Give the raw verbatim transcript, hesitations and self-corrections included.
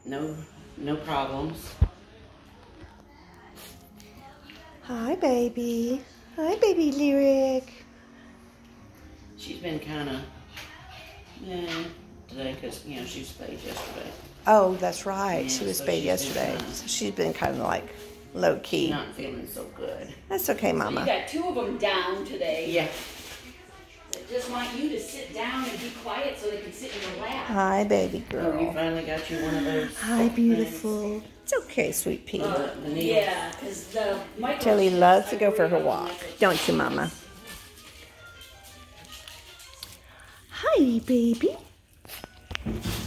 no, no problems. Hi, baby. Hi, baby Lyric. She's been kind of, eh, today because, you know, she was spayed yesterday. Oh, that's right. Yeah, she was so spayed she's yesterday. been kinda, so she's been kind of like low key. She's not feeling so good. That's okay, Mama. So you got two of them down today. Yeah. They just want you to sit down and be quiet so they can sit in your lap. Hi, baby girl. Oh, you finally got you one of those. Hi, beautiful. It's okay, sweet pea. Uh, yeah, because the micro. Tilly loves to go for her walk. Don't you, Mama? Hi, baby.